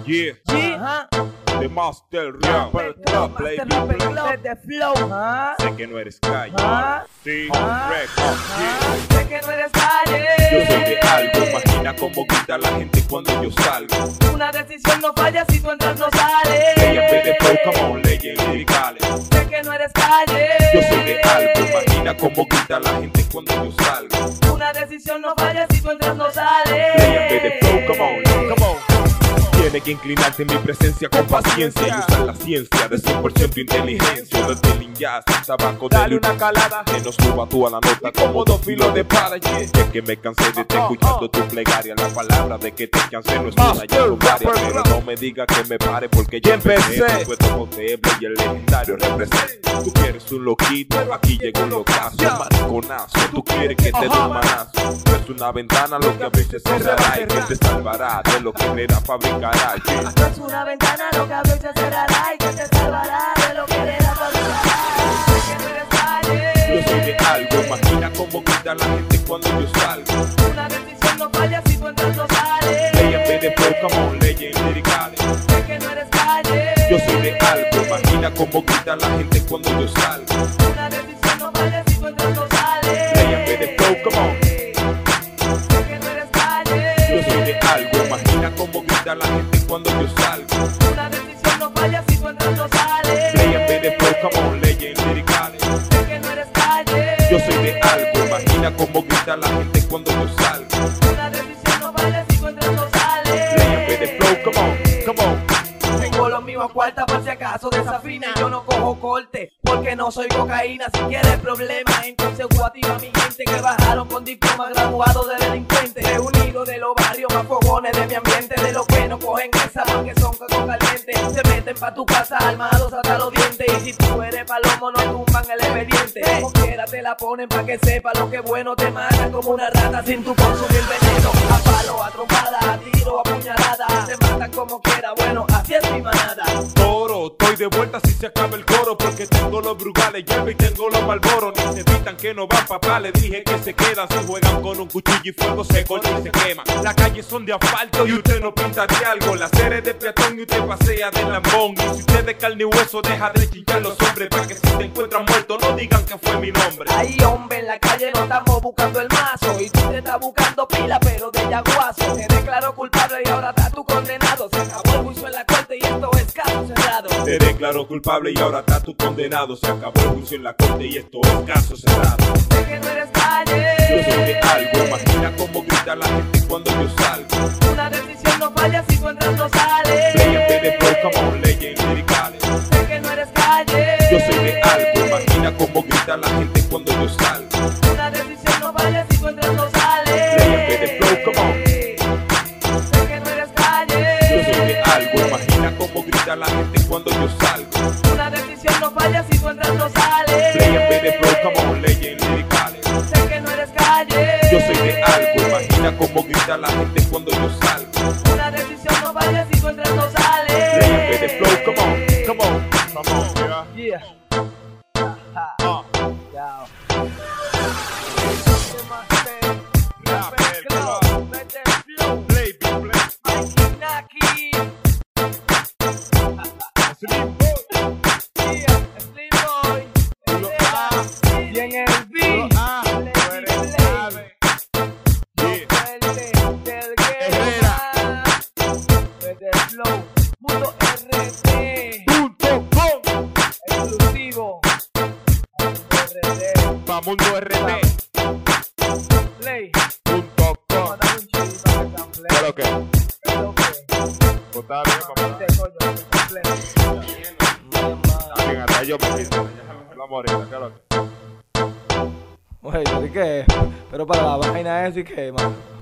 Yeah, Ajá. The Master Rapper Club, baby. De flow, Sé que no eres calle. Sí, Ajá. record. Yeah. Sé que no eres calle. Yo soy de algo, imagina cómo grita la gente cuando yo salgo. Una decisión no falla si tú entras no sales. Ella en vez de flow, come on, leyes liricales. Sé que no eres calle. Yo soy de algo, imagina cómo grita la gente cuando yo salgo. Una decisión no falla si tú entras no sales. Ella en vez de flow, come on. Tiene que inclinarte en mi presencia con paciencia y usar la ciencia de 100% inteligencia. Desde el ninja sin tabaco, dale una calada que no suba tú a la nota como dos filos de para. Yeah. Es que me cansé de estar escuchando tu plegaria. La palabra de que te cansé no es una, ya son varias. Pero no me digas que me pare porque ya empecé. Puesto Moteble y el legendario representa. Tú quieres un loquito, aquí llegó un locazo, un mariconazo. Tú quieres que te dé un manazo. No es una ventana lo que abriste cerrará y que te salvará de lo que era fabricará. No es una ventana lo que abrió y se cerrará y que te salvará de lo que era fabricará. Sé que no eres calle. Yo soy de algo, imagina cómo grita la gente cuando yo salgo. Una decisión no falla si tú entras no sales. Ella en vez de flow, come on, leyes liricales. Sé que no eres calle. Yo soy de algo, imagina cómo grita la gente cuando yo salgo. Una decisión no falla si tú entras no sales. Ella en vez de flow, come on. Sé que no eres calle. Yo soy de algo, imagina cómo grita la gente cuando yo salgo. Una decisión no falla si tú entras no sales. Ella en vez de flow, come on, leyes liricales. Sé que no eres calle. Yo soy de algo, imagina cómo grita la gente cuando yo salgo. Una decisión no falla si tú entras no sales. Ella en vez de flow, come on. Tengo lo mío a cuarta por si acaso desafina. Yo no cojo corte porque no soy cocaína. Si quieres problemas, entonces guativa a mi gente que bajaron con diploma graduado de delincuente. Reunido de los barrios más fogones de mi ambiente. De los que no cogen esa porque son cacos calientes. Se meten pa' tu casa armados hasta los dientes. Y si tú eres palomo no tumban el expediente. Como quiera te la ponen pa' que sepa lo que bueno te matan como una rata sin tu consumir veneno. A palo, a trompada, a tiro, a puñalada. Te matan como quiera, bueno, así es mi manada. Toro, estoy de vuelta si se acaba el coro. Porque tengo los brugales, y tengo los malboros. Necesitan que no van papá, le dije que se quedan. Si juegan con un cuchillo y fuego se corta y se quema. Las calles son de asfalto y usted no pinta de algo. Las series de peatón y usted pasea de lambón. Y si usted de carne y hueso deja de chillar los hombres. Para que si te encuentran muerto no digan que fue mi nombre. Ahí hombre, en la calle no estamos buscando el mazo. Y tú te estás buscando pila pero de yaguazo. Te declaro culpable y ahora estás tú condenado. Se acabó el juicio en la corte y esto es caso cerrado. Te declaro culpable y ahora estás tú condenado. Se acabó el juicio en la corte y esto es caso cerrado. Sé que no eres calle. Yo soy de algo, imagina cómo grita la gente cuando yo salgo. Una decisión no falla si tú entras no sales. Ella en vez de flow, come on, leyes liricales. Sé que no eres calle. Yo soy de algo, imagina cómo grita la gente cuando yo salgo. Una decisión no falla si tú entras no sales. Ella en vez de flow, come on. Sé que no eres calle. Yo soy de algo, imagina cómo grita la gente cuando yo salgo. Una decisión no falla si tú entras no sales. Ella en vez de flow, come on, leyes liricales. Sé que no eres calle. Yo soy de algo, imagina cómo grita la gente cuando yo salgo. Una decisión no falla si tú entras no sales. Ella en vez de flow, come on, Yeah. Mundo RD. Play.com. ¿Qué lo que? Pues está bien, papá. Está bien, hasta yo me quito. La morena, ¿qué lo que? Oye, ¿y qué? Pero para la vaina eso y qué, mano.